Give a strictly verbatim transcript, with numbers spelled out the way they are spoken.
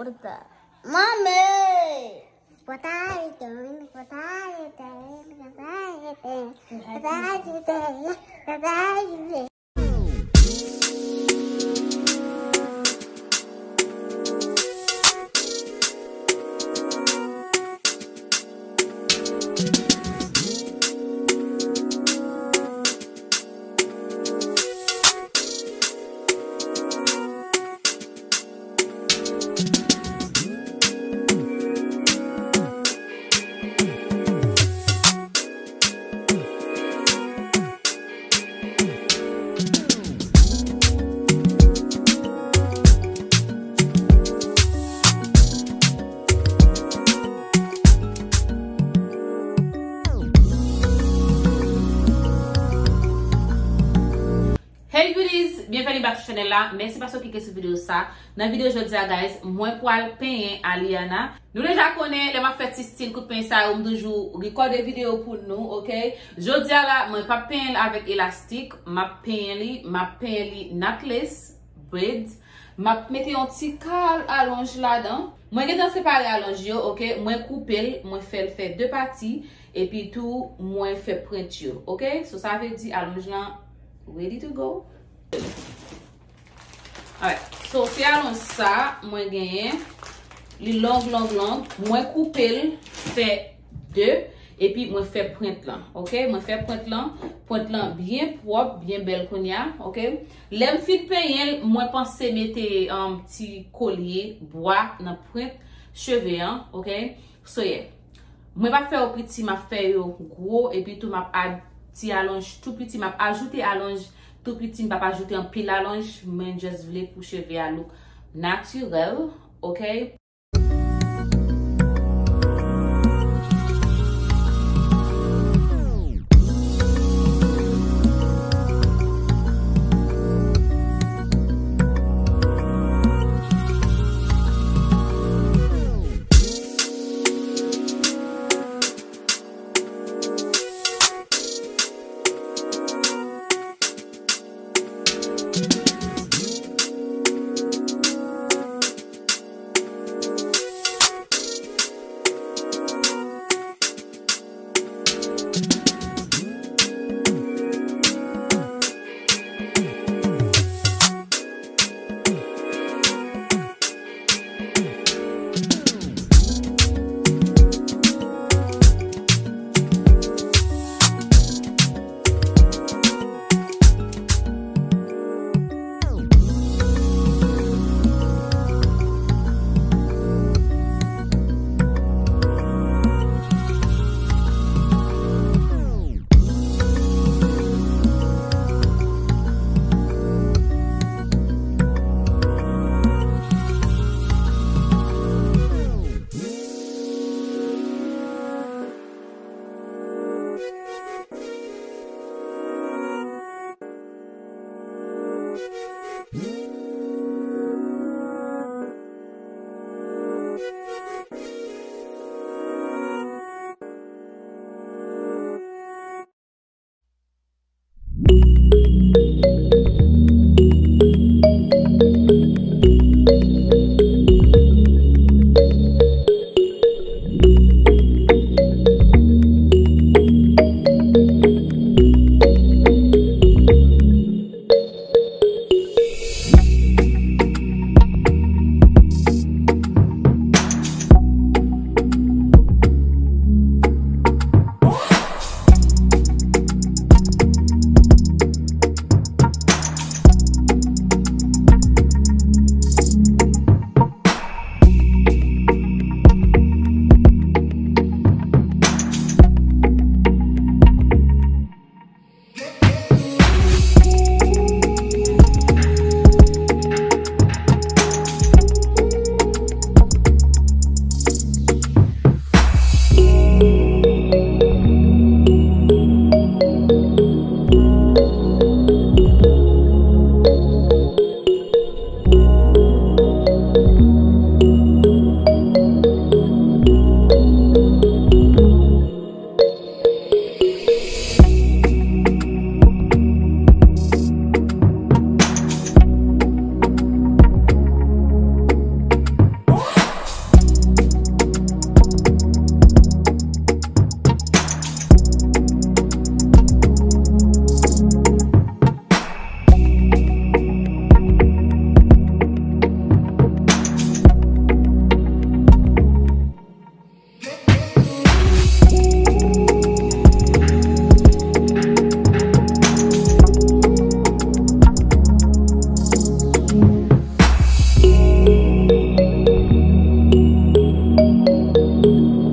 Mommy! What are you doing? What are you doing? What are you doing? What are you doing? What are you doing? Hey goodies, bienvenue back sur la chaîne là. Merci parce que vous cliquez sur vidéo ça. Dans la vidéo aujourd'hui guys, moi pour payer Aliana. Nous déjà connaît les m'a fait style coup de pain ça on toujours recorder vidéo pour nous, OK? Jodi là, moi pas pain avec élastique, m'a pain li, m'a pain li necklace, braid, m'a mettre un petit cal allonge là-dedans. Moi j'ai dans séparer allonge yo, OK? Moi couper, moi faire faire deux parties et puis tout moi fait peinture, OK? So ça veut dire allonge là ready to go. Alright, so c'est allons ça, moi gagne les long long long, moi couper fait deux et puis moi fait pointe là, OK? Moi fait pointe là, pointe là bien propre, bien belle konya, OK? L'aime fit payer, moi penser mettre un petit collier bois dans pointe cheveux hein, OK? So yeah. Moi pas faire au petit, m'a fait gros et puis tout m'a petit allonge tout petit, m'a ajouté allonge tout petit, m'a pas ajouter un pile allonge, mais juste voulais pour cheveux à look naturel, OK? bon.